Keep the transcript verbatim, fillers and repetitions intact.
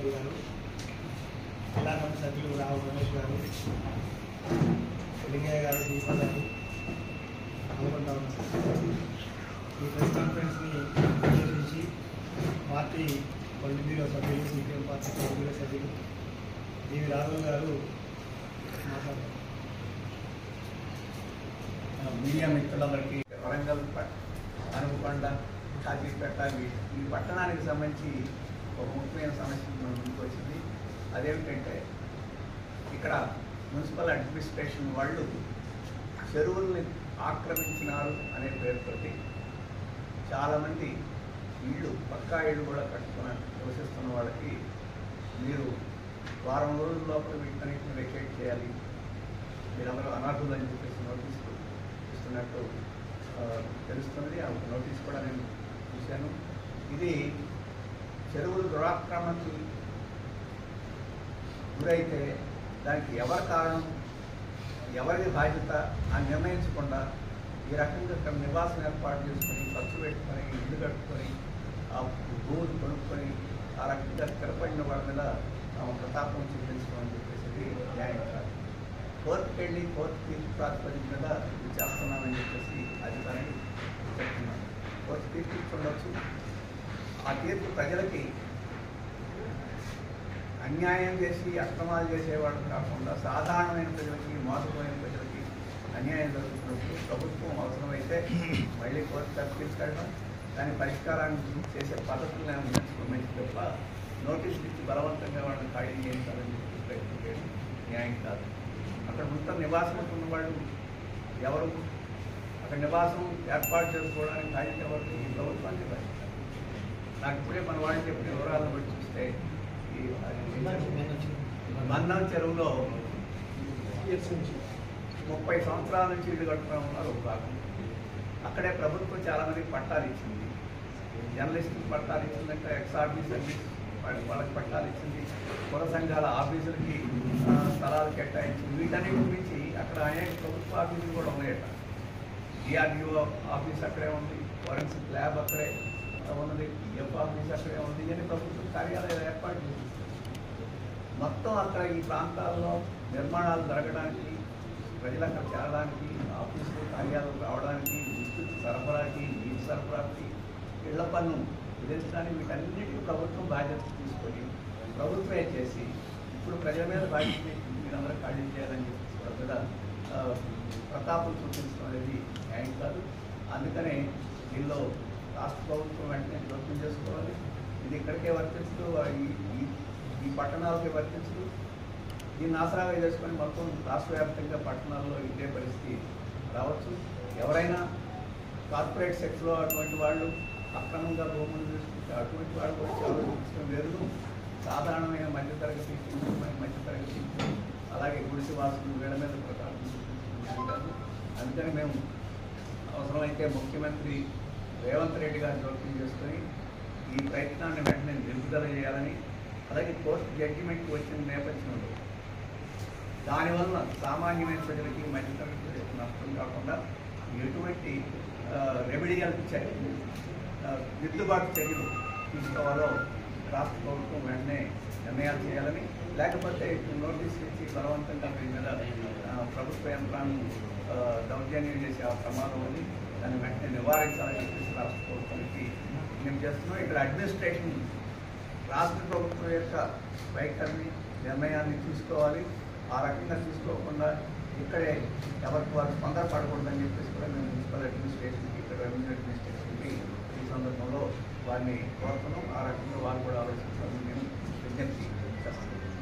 రెడ్డి గారు, జిల్లా కమిటీ సభ్యులు రావు రమేష్ గారు, లింగయ్య గారు, దీప గారు అనుకుంటా ఉన్నారు. ఈ ప్రెస్ కాన్ఫరెన్స్ని ఉద్దేశించి పార్టీ పొలిట్ బ్యూరో సభ్యులు, సిపిఎం పార్టీ పొలిట్ బ్యూరో సభ్యులు డివి రాఘవ్ గారు మాట్లాడారు. మీడియా మిత్రులందరికీ వరంగల్ అనుకొండ కాజీపేట ఈ పట్టణానికి సంబంధించి ఒక ముఖ్యమైన సమస్య ముందుకు వచ్చింది. అదేమిటంటే ఇక్కడ మున్సిపల్ అడ్మినిస్ట్రేషన్ వాళ్ళు చెరువుల్ని ఆక్రమించినారు అనే పేరుతోటి చాలామంది ఇళ్ళు పక్కా ఇళ్ళు కూడా కట్టుకుని నివసిస్తున్న వాళ్ళకి మీరు వారం రోజుల లోపల వీటన్నిటిని వెకేట్ చేయాలి, మీరందరూ అనర్హులు అని చెప్పేసి నోటీసులు ఇస్తున్నట్టు తెలుస్తుంది. ఆ నోటీస్ కూడా నేను చూశాను. ఇది చెరువులు దురాక్రమణకి గురైతే దానికి ఎవరి కారణం, ఎవరిది బాధ్యత అని నిర్ణయించకుండా ఈ రకంగా ఇక్కడ నివాసం ఏర్పాటు చేసుకొని ఖర్చు పెట్టుకొని ఇల్లు కట్టుకొని ఆ భూములు కొనుక్కొని ఆ రకంగా స్థిరపడిన వాళ్ళ మీద ప్రతాపం చూపించడం అని చెప్పేసి న్యాయం కాదు. కోర్టుకు వెళ్ళి కోర్టు తీర్పు ప్రాతిపదిక మీద ఇది చేస్తున్నామని చెప్పేసి అధికారులు చెప్తున్నాను. కోర్టు తీర్పు ఇచ్చుండొచ్చు. ఆ తీర్పు ప్రజలకి అన్యాయం చేసి అక్రమాలు చేసేవాళ్ళు కాకుండా సాధారణమైన ప్రజలకి, మోసపోయిన ప్రజలకి అన్యాయం జరుగుతున్నప్పుడు ప్రభుత్వం అవసరమైతే మళ్ళీ కోర్టు తప్పు తీసుకెళ్ళడం, దాని పరిష్కారాన్ని చేసే పద్ధతులను నేర్చుకోమని తప్ప నోటీసులు ఇచ్చి బలవంతంగా వాళ్ళని ఖాళీ చేయించాలని చెప్పి ప్రయత్నం చేయడం న్యాయం కాదు. అక్కడ మొత్తం నివాసం ఉన్న వాళ్ళు ఎవరు, అక్కడ నివాసం ఏర్పాటు చేసుకోవడానికి బాధ్యత ఎవరికి? ఈ ప్రభుత్వానికి బాధ్యత. నాకు ఇప్పుడే మన వాళ్ళు చెప్పిన వివరాలను బట్టి చూస్తే ఈ మన్నం చెరువులో ముప్పై సంవత్సరాల నుంచి ఇల్లు కట్టుకుని ఉన్నారు ఒక భాగం. అక్కడే ప్రభుత్వం చాలామందికి పట్టాలు ఇచ్చింది. జర్నలిస్టులకు పట్టాలు ఇచ్చిందంటే ఎక్స్ఆర్బీ సర్వీస్ వాళ్ళకి వాళ్ళకి పట్టాలు ఇచ్చింది. కుల సంఘాల ఆఫీసులకి స్థలాలు కేటాయించింది. వీటన్నిటి గురించి అక్కడ అనేక ప్రభుత్వ ఆఫీసులు కూడా ఉన్నాయట. డిఆర్డిఓ ఆఫీస్ అక్కడే ఉంది, ఫోరెన్సిక్ ల్యాబ్ అక్కడే ఉన్నది, పిఎఫ్ ఆఫీస్ అక్కడే ఉంది. ఇవన్నీ ప్రభుత్వ కార్యాలయాలు ఏర్పాటు చేసింది. మొత్తం అక్కడ ఈ ప్రాంతాల్లో నిర్మాణాలు జరగడానికి, ప్రజలు అక్కడ చేరడానికి, ఆఫీసులు కార్యాలయాలు రావడానికి, విద్యుత్ సరఫరాకి, నీటి సరఫరాకి, ఇళ్ల పన్ను విధించడానికి వీటన్నిటికీ ప్రభుత్వం బాధ్యత తీసుకొని ప్రభుత్వమే చేసి ఇప్పుడు ప్రజల మీద బాధ్యత మీరందరూ ఖాళీ చేయాలని చెప్పేసి వాళ్ళ మీద ప్రతాపం చూపించడం అనేది న్యాయం కాదు. అందుకనే దీనిలో రాష్ట్ర ప్రభుత్వం వెంటనే జోక్యం చేసుకోవాలి. ఇది ఇక్కడికే వర్తించదు, ఈ ఈ పట్టణాలకే వర్తించదు. దీన్ని ఆసరాగా చేసుకొని మొత్తం రాష్ట్ర వ్యాప్తంగా పట్టణాల్లో ఇదే పరిస్థితి రావచ్చు. ఎవరైనా కార్పొరేట్ సెక్స్లో అటువంటి వాళ్ళు అక్రమంగా భూములు తీసుకుంటే అటువంటి వాళ్ళు వచ్చి ఆలోచించడం వేరు. సాధారణమైన మధ్యతరగతి, మధ్యతరగతి అలాగే గుడిసి వాసులు వీళ్ళ మీద ప్రకారం చూపించుకుంటారు. అందుకని మేము అవసరమైతే ముఖ్యమంత్రి రేవంత్ రెడ్డి గారు జోక్యం చేసుకొని ఈ ప్రయత్నాన్ని వెంటనే నిలుపుదల చేయాలని, అలాగే కోర్టు జడ్జిమెంట్కి వచ్చిన నేపథ్యంలో దానివల్ల సామాన్యమైన ప్రజలకి, మధ్యతరగతి ప్రజలకు నష్టం కాకుండా ఎటువంటి రెమెడియల్ చర్యలు, దిద్దుబాటు చర్యలు తీసుకోవాలో రాష్ట్ర ప్రభుత్వం వెంటనే నిర్ణయాలు చేయాలని, లేకపోతే నోటీస్ ఇచ్చి బలవంతంగా మీ మీద ప్రభుత్వ యంత్రాన్ని దౌర్జన్యం చేసే ఆ ప్రమాదం ఉంది. దాన్ని వెంటనే నివారించాలని చెప్పేసి రాష్ట్ర ప్రభుత్వానికి మేము చేస్తున్నాం. ఇక్కడ అడ్మినిస్ట్రేషన్ రాష్ట్ర ప్రభుత్వం యొక్క వైఖరిని, నిర్ణయాన్ని తీసుకోవాలి. ఆ రకంగా తీసుకోకుండా ఇక్కడే ఎవరికి వారు తొందరపడకూడదని చెప్పేసి కూడా మేము మున్సిపల్ అడ్మినిస్ట్రేషన్కి, ఇక్కడ రెవెన్యూ అడ్మినిస్ట్రేషన్కి ఈ సందర్భంలో వారిని కోరుతున్నాం. ఆ రకంగా వారు కూడా ఆలోచించాలని మేము విజ్ఞప్తి చేస్తున్నాం.